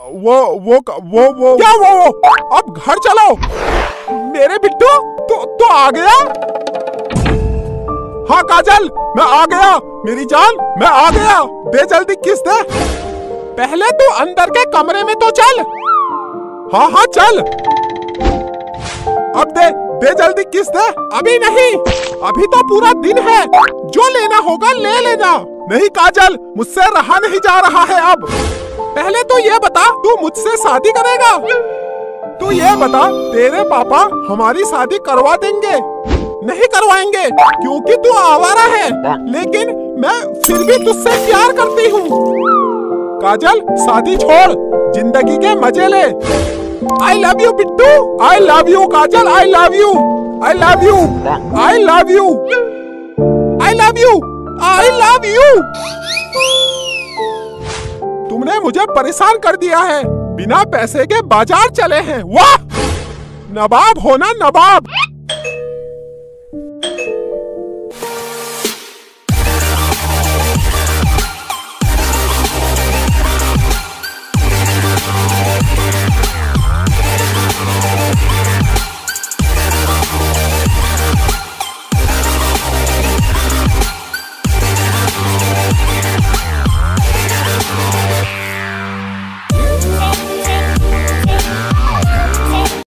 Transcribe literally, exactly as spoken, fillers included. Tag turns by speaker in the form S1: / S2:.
S1: वो वो वो वो क्या वो वो अब घर चलो। मेरे बिट्टू तो तो आ गया। हाँ काजल मैं आ गया, मेरी जान मैं आ गया। दे जल्दी किस्त दे। पहले तू अंदर के कमरे में तो चल। हाँ हाँ चल, अब दे दे जल्दी किस्त दे। अभी नहीं, अभी तो पूरा दिन है, जो लेना होगा ले लेना। नहीं काजल मुझसे रहा नहीं जा रहा है अब। पहले तो ये बता तू मुझसे शादी करेगा? तू ये बता तेरे पापा हमारी शादी करवा देंगे? नहीं करवाएंगे क्योंकि तू आवारा है, लेकिन मैं फिर भी तुझसे प्यार करती हूँ। काजल शादी छोड़, जिंदगी के मजे ले। I love you Bittu, I love you Kajal, I love you, I love you, I love you, I love you, I love you. तुमने मुझे परेशान कर दिया है, बिना पैसे के बाजार चले हैं। वाह, नवाब होना नवाब।